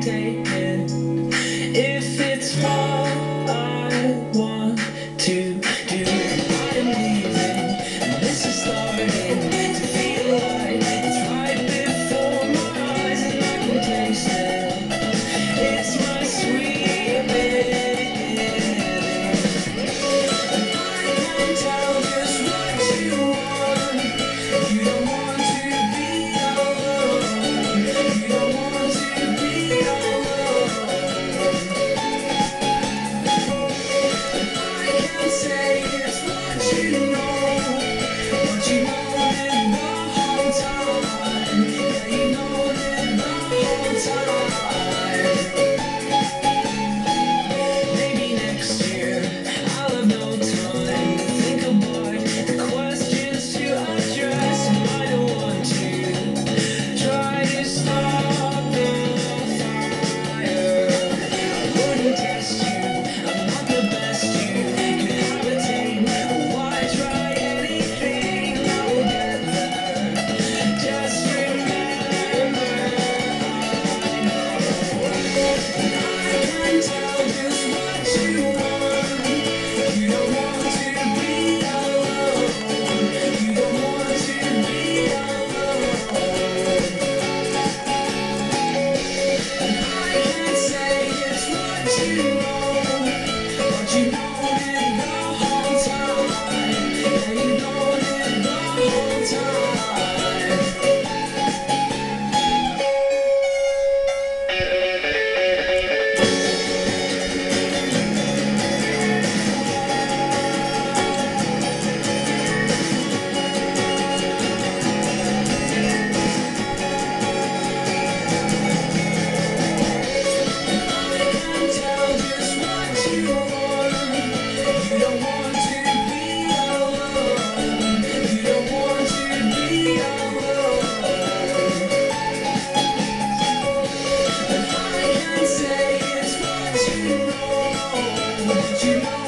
take it if it's what I want to do. I'm leaving, and this is starting to feel like it's right before my eyes, and I can taste it. It's my sweet beginning, and I can tell just what you want. You don't want to be alone. You don't want to be alone. And I can say it's what you know it the whole time. Yeah, you know it the whole time. Maybe next year I'll have no time to think about the questions to address, and I don't want to try to stop the fire. I wouldn't test you, I'm not the best you could have attained. Why try anything? I will get there. Just remember, I know, and I can tell just what you want. You don't want to be alone. You don't want to be alone. And I can say it's what you know it the whole time. Yeah, you know it the whole time. I can tell just what you want. You don't want to be alone. You don't want to be alone. And I can say it's what you know